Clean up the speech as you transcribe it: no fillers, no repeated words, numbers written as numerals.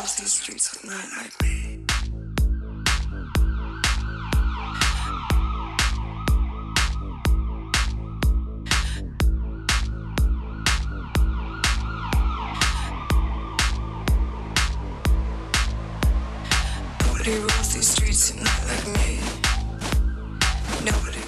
walks these streets at night like me. Nobody walks these streets at night like me. Nobody.